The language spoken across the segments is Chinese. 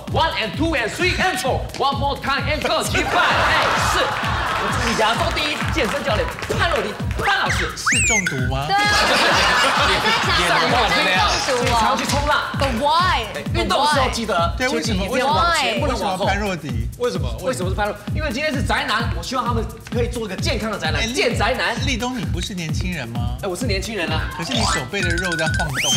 ，1 and 2 and 3 and 4，one more time and go， 击败。哎，是。 我是亚洲第一健身教练潘若迪潘老师， 是中毒吗？ 对啊，中毒常去冲浪。 But why？ 运动的时候记得， 对，为什么往前不能往后？ 潘若迪？ 为什么是潘若？因为今天是宅男，我希望他们可以做一个健康的宅男，健宅男。 立东，你不是年轻人吗？ 哎，我是年轻人啊， 可是你手背的肉在晃动。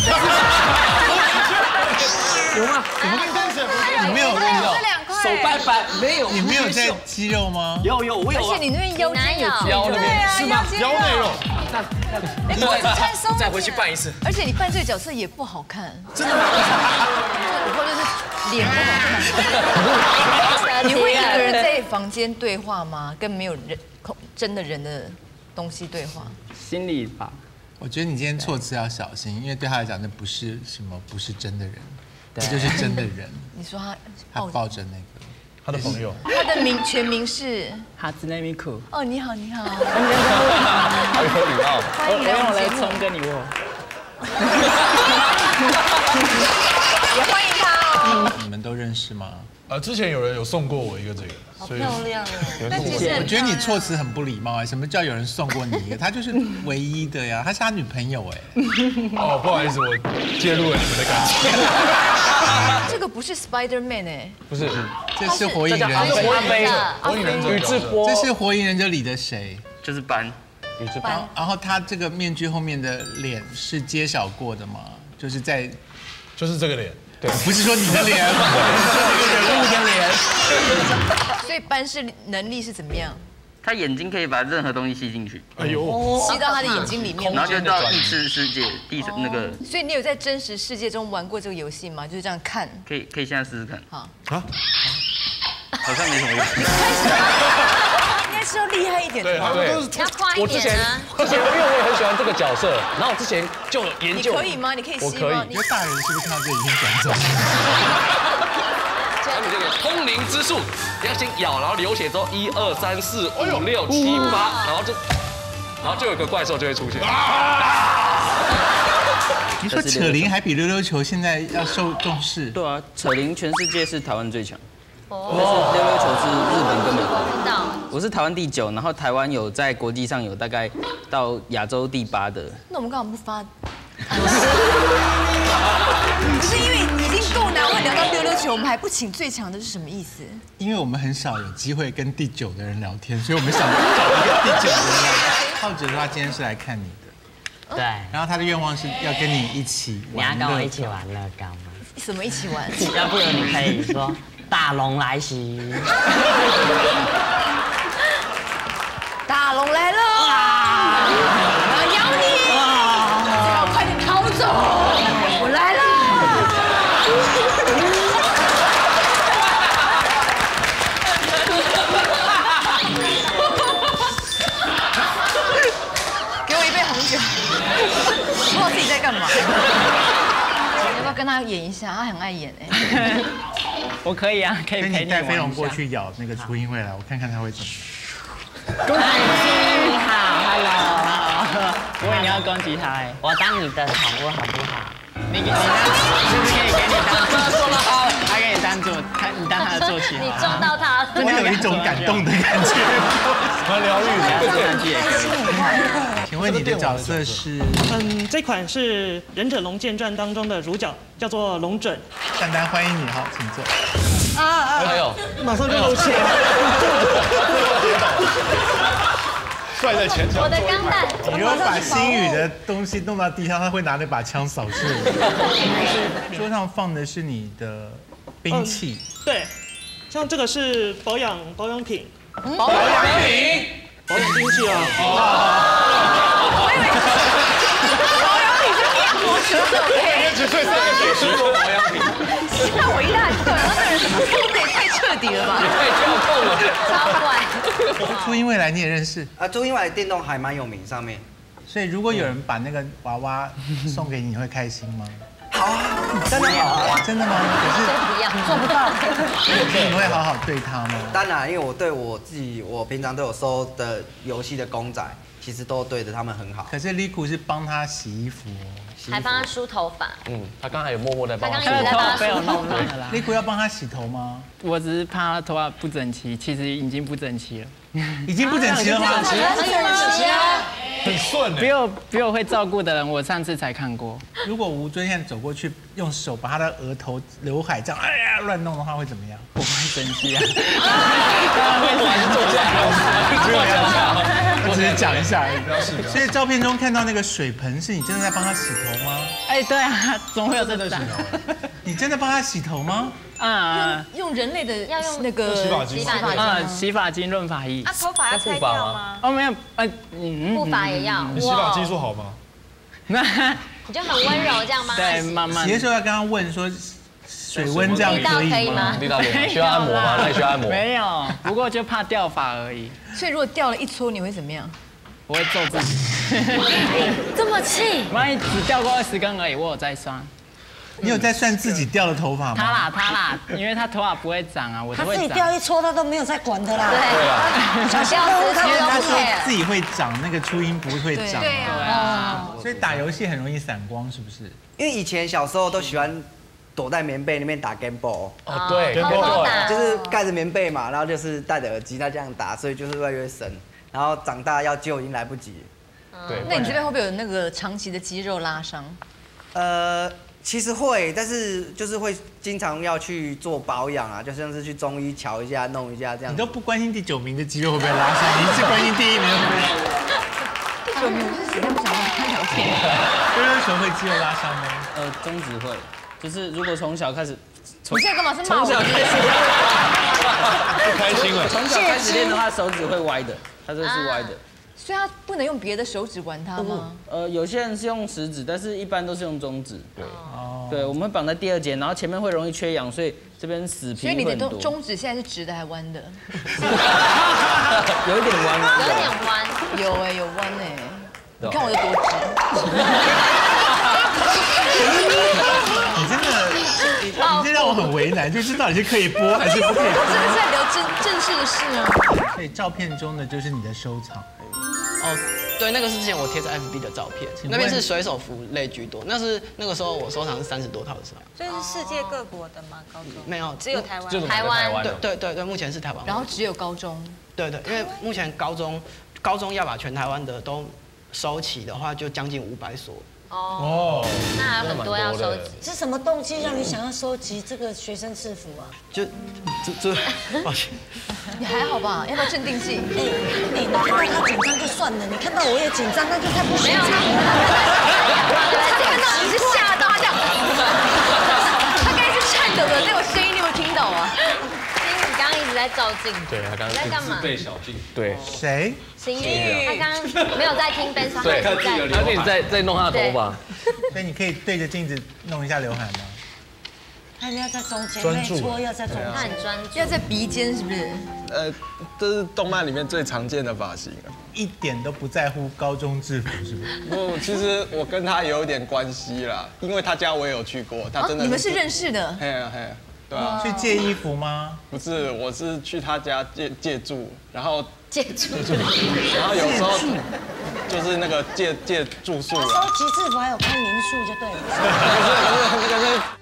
有吗？ 怎么跟跟谁？你没有运动， 手掰没有？ 你没有在肌肉吗？ 有，我有。 而且你那边腰间有腰那边是吗？ 腰内肉。 那太松。 再回去办一次。 而且你扮这个角色也不好看，真的吗？以后就是脸不好看。你会一个人在房间对话吗？跟没有人真的人的东西对话？ 心里吧。 我觉得你今天措辞要小心，因为对他来讲，那不是什么不是真的人，这就是真的人。 你说他抱着那个他的朋友， 他的全名是哈兹内米库。 哦，你好，你好， 好有礼貌。 欢迎来我们节目， 冲跟你握。 也欢迎他哦。 你们都认识吗？ 之前有人有送过我一个这个，所以漂亮哦。但其实我觉得你措辞很不礼貌哎，什么叫有人送过你一个？他就是唯一的呀，他是他女朋友哎。 哦，不好意思，我介入了你们的感情。 这个不是 Spider-Man 哎， 不是， 这是火影忍者， 火影忍者宇智波， 这是火影忍者里的谁？ 就是班， 宇智波。 然后他这个面具后面的脸是揭晓过的吗？就是在， 就是这个脸。 对， 不是说你的脸，是这个人物的脸。 所以班是能力是怎么样？ 他眼睛可以把任何东西吸进去， 哎呦， 吸到他的眼睛里面， 然后就到异次世界，那个。 所以你有在真实世界中玩过这个游戏吗？就是这样看。 可以现在试试看。 好。 啊？ 好像没什么用。 应该是要厉害一点的。 对， 要快一点啊！ 之前因为我也很喜欢这个角色，然后我之前就有研究。 你可以吗？你可以吸吗？ 你觉得大人是不是看到这已经转走？ 他们这个通灵之术，要先咬，然后流血之后1、2、3、4、5、6、7、8，然后就有个怪兽就会出现。 你说扯铃还比溜溜球现在要受重视？ 对啊，扯铃全世界是台湾最强。但是溜溜球是日本跟美国。我是台湾第9，然后台湾有在国际上有大概到亚洲第8的。 那我们干嘛不发？不是因为已经够难，会聊到溜溜球，我们还不请最强的是什么意思？ 因为我们很少有机会跟第9的人聊天，所以我们想找一个第9的人来。浩哲说他今天是来看你的， 对。 然后他的愿望是要跟你一起玩。 你要跟我一起玩乐高吗？ 什么一起玩？ 要不然你可以说大龙来袭。 大龙来了！我要咬你！最好快点逃走！我来了！给我一杯红酒。不知道自己在干嘛。要不要跟他演一下？他很爱演哎。 我可以啊，可以陪你带飞龙过去。 去咬那个初音未来，我看看他会怎么。 你好 ，Hello。我以为你要攻击他哎。我当你的宠物好不好？你是不是可以给你当？他给你当坐，你当他的坐骑。 你撞到他， 我有一种感动的感觉， 蛮疗愈的。请问你的角色是？ 这款是《忍者龙剑传》当中的主角，叫做龙准。 丹丹，欢迎你，好，请坐。 还有， 马上就露怯。 摔在前场。 我的钢弹。 你如果把星宇的东西弄到地上，他会拿那把枪扫射你。桌上放的是你的兵器。 对，像这个是保养品。 保养品。 保养兵器啊。 我以为保养品是面膜什么的。 只睡3个小时做保养品， 吓我一大跳，然后那人这也太彻底了吧？ 也太跳痛了， 超怪。 初音未来你也认识？ 初音未来电动还蛮有名，上面。 所以如果有人把那个娃娃送给你，你会开心吗？ 好啊，真的好啊， 真的吗？可是不要，做不到。 你会好好对他吗？ 当然，因为我对我自己，我平常都有收的游戏的公仔，其实都对着他们很好。 可是 Liku 是帮他洗衣服哦。 还帮他梳头发。 他刚才有默默在帮他梳他的头他刚刚发被我弄乱了啦。 丽姑要帮他洗头吗？ 我只是怕他头发不整齐，其实已经不整齐了。 已经不整齐了吗？ 很顺比我会照顾的人，我上次才看过。 如果吴尊现在走过去，用手把他的额头、刘海这样乱弄的话，会怎么样？ 我会生气啊！ 我只是讲一下而已。所以照片中看到那个水盆，是你真的在帮他洗头吗？ 哎，对啊，总会有这个洗头。 你真的帮他洗头吗？ 用人类的要用那个洗发精洗发精、润发液。 头发要拆掉吗？ 哦，没有， 护发也要。 你洗发技术好吗？ 那你就很温柔这样吗？ 对，慢慢。 洗的时候要跟他问说，水温这样可以吗？ 力道需要按摩吗？那需要按摩？ 没有，不过就怕掉发而已。 所以如果掉了一撮，你会怎么样？ 我会揍自己。 这么气？ 万一只掉过20根而已，我有在算。 你有在算自己掉的头发吗？ 他啦，因为他头发不会长啊，我都会长。 他自己掉一撮，他都没有在管的啦。 对啊，小心掉因为他都不说 care。 自己会长，那个初音不会长。 对啊。 所以打游戏很容易散光，是不是？ 因为以前小时候都喜欢躲在棉被里面打 Game Boy。 哦，对， 就是盖着棉被嘛，然后就是戴着耳机，他这样打，所以就是越来越深。然后长大要救已经来不及。 对。 那你这边会不会有那个长期的肌肉拉伤？ 其实会，但是就是会经常要去做保养啊，就像是去中医瞧一下、弄一下这样。 你都不关心第9名的肌肉会不会拉伤，你只关心第1名会不会？ 第9名我是死都不想看聊天。 溜溜球会肌肉拉伤吗？ 中指会，就是如果从小开始， 你现在干嘛是骂我？ 不开心了。 从小开始练的话，手指会歪的，它这是歪的。 所以他不能用别的手指玩它吗？ 有些人是用食指，但是一般都是用中指。对，对，我们会绑在第2节，然后前面会容易缺氧，所以这边死皮所以你的很多。 中指现在是直的还弯的？ 有一点弯， 有点弯， 有有弯哎！你看我有多直。 你真的，你这让我很为难，就是到底是可以播还是不可以播？ 真的是在聊正式的事啊。 所以照片中的就是你的收藏。 哦，对，那个是之前我贴在 FB 的照片，那边是水手服类居多。那个时候我收藏是30多套的时候。 所以是世界各国的吗？高中没有， 只有台湾。 台湾。 对，目前是台湾。 然后只有高中。 对，因为目前高中要把全台湾的都收齐的话，就将近500所。 哦，那还有很多要收集。 是什么动机让你想要收集这个学生制服啊？ 抱歉。 你还好吧？要不要镇定剂？ 你看到他紧张就算了，你看到我也紧张，那就太不寻常了。 看到你是吓到这样，他刚才是颤抖的，这个声音你有听到啊？ 你刚刚一直在照镜， 对他刚刚在干嘛？ 自备小镜，对。 谁？ 心宇，他刚刚没有在听Ben Song， 对，他自己在弄他的头发。 所以你可以对着镜子弄一下刘海吗？ 他要在中间，没错，要在中间， 他很专注， 要在鼻尖是不是？ 这是动漫里面最常见的发型， 一点都不在乎高中制服是不是？ 不，其实我跟他有点关系啦，因为他家我也有去过，他真的。 你们是认识的？ 嘿啊嘿啊，对啊。 去借衣服吗？ 不是，我是去他家借住，然后借住， 然后有时候就是那个借住宿。 收集制服还有开民宿就对了。 可是